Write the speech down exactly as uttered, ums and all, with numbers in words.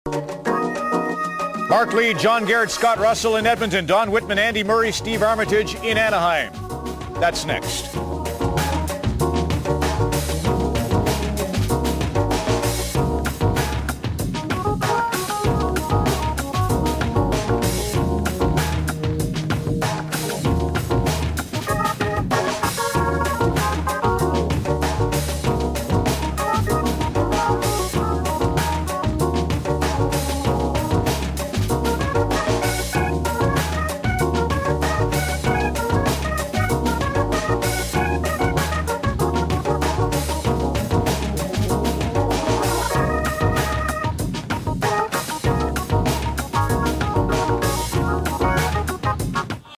Mark Lee, John Garrett, Scott Russell in Edmonton, Don Whitman, Andy Murray, Steve Armitage in Anaheim. That's next.